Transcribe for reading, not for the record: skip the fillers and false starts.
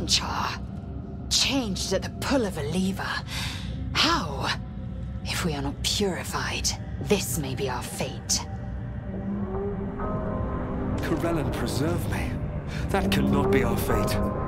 bone char. Changed at the pull of a lever. How? If we are not purified, this may be our fate. Corellin preserve me. That cannot be our fate.